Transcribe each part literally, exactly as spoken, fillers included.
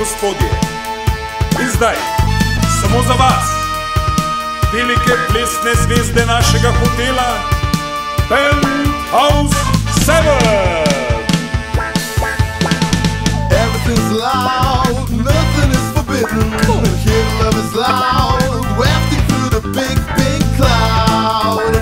gospodje, in zdaj, samo za vas, velike plesne zvezde našega hotela, Penthouse sedem! Everything's loud, nothing is forbidden. Here love is loud, wafting through the big, big cloud.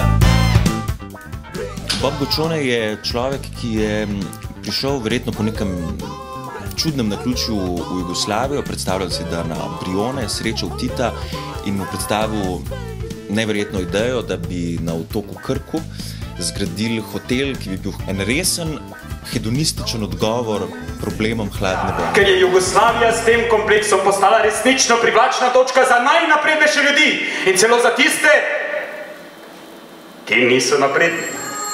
Bob Guccione je človek, ki je prišel verjetno po nekem čudnem naključju v Jugoslavijo, predstavljal si, da na Brione srečal Tita in mu predstavil neverjetno idejo, da bi na otoku Krku zgradili hotel, ki bi bil en resen, hedonističen odgovor problemom hladne vojne. Ker je Jugoslavija s tem kompleksom postala resnično privlačna točka za najnaprednejše ljudi in celo za tiste, ki niso napredni.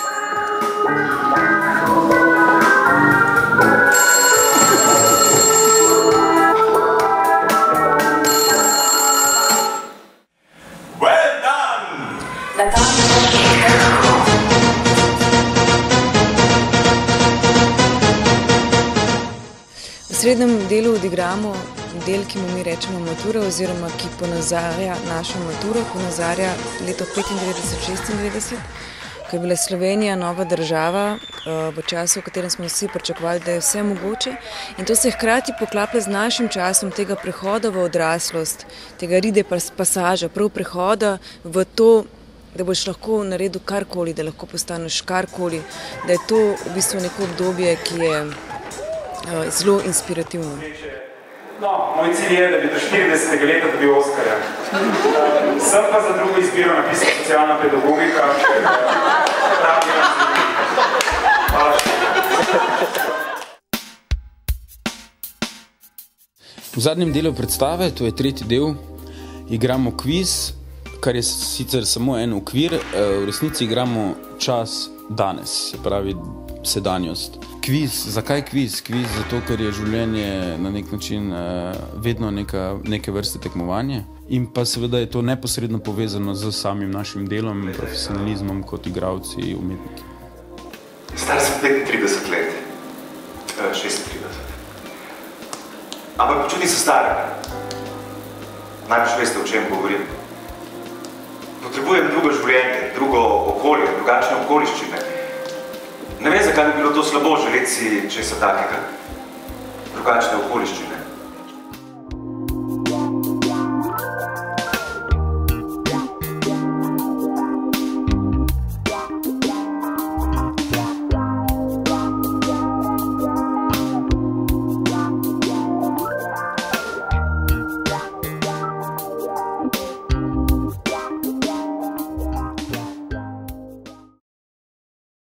V srednjem delu odigramo del, ki mu mi rečemo matura, oziroma ki ponazarja našo maturo, ponazarja leto petindevetdeset šestindevetdeset, ko je bila Slovenija nova država, v času, v katerem smo vsi pričakovali, da je vse mogoče. In to se hkrati poklaplja z našim časom tega prehoda v odraslost, tega ride pasaža, prav prehoda v to, da boš lahko naredil karkoli, da lahko postaneš karkoli, da je to v bistvu neko obdobje, ki je zelo inspirativno. No, moj cilj je, da bi do štiridesetega leta dobil Oskarja. Sem pa za drugo izbiro napisal socialna pedagogika. V zadnjem delu predstave, to je tretji del, igramo kviz, kar je sicer samo en okvir, v resnici igramo čas danes, se pravi sedanjost. Kviz, zakaj kviz? Kviz zato, ker je življenje na nek način vedno neka, neke vrste tekmovanje in pa seveda je to neposredno povezano z samim našim delom, profesionalizmom kot igralci, umetniki. Star sem petintrideset let, šestintrideset. Ampak počuti se stara. Najbolj veste, o čem govorim. Potrebujem drugo življenje, drugo okolje, drugačne okoliščine. Ne vem, zakaj bi bilo to slabo želeti si česa takega. Drugačne okoliščine.